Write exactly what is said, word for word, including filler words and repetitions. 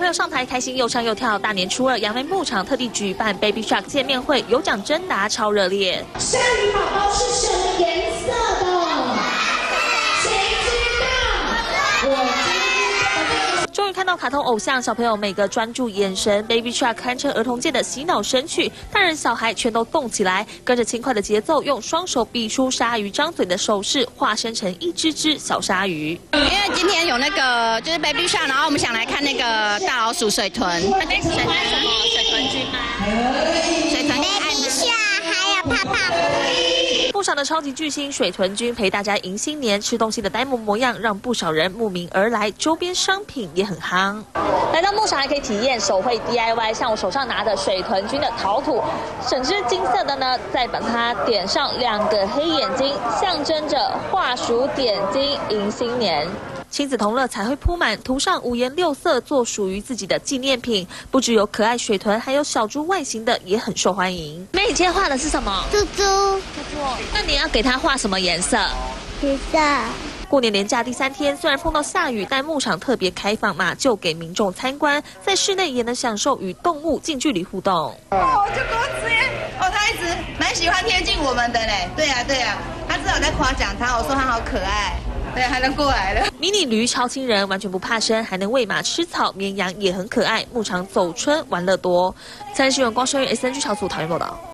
友上台开心又唱又跳，大年初二，杨梅牧场特地举办 Baby Shark 见面会，有奖征答超热烈。 鲨鱼宝宝是什么颜色的？谁知道？我。 终于看到卡通偶像，小朋友每个专注眼神 ，Baby Shark 堪称儿童界的洗脑神曲，大人小孩全都动起来，跟着轻快的节奏，用双手比出鲨鱼张嘴的手势，化身成一只只小鲨鱼。 因为今天有那个就是 Baby Shark， 然后我们想来看那个大老鼠水豚。 那你喜欢什么水豚君吗？ 水豚 Baby Shark 还有泡泡。 不少的超级巨星水豚君陪大家迎新年，吃东西的呆萌模样让不少人慕名而来，周边商品也很夯。来到牧场还可以体验手绘 D I Y， 像我手上拿的水豚君的陶土，整只金色的呢，再把它点上两个黑眼睛，象征着画鼠点睛迎新年。 亲子同乐，彩绘铺满，涂上五颜六色，做属于自己的纪念品。不只有可爱水豚，还有小猪外形的也很受欢迎。妹，你今天画的是什么？ 猪猪。猪猪。那你要给它画什么颜色？ 橘色。 过年连假第三天，虽然碰到下雨，但牧场特别开放马厩给民众参观，在室内也能享受与动物近距离互动。 哦，就给我吃耶！哦，他一直蛮喜欢贴近我们的嘞。对呀、啊，对呀、啊，他至少在夸奖他，我说他好可爱。 对，还能过来了。 迷你驴超亲人，完全不怕生，还能喂马吃草。绵羊也很可爱。牧场走春，玩乐多。三立新闻光生于 S N G 小组桃园报道。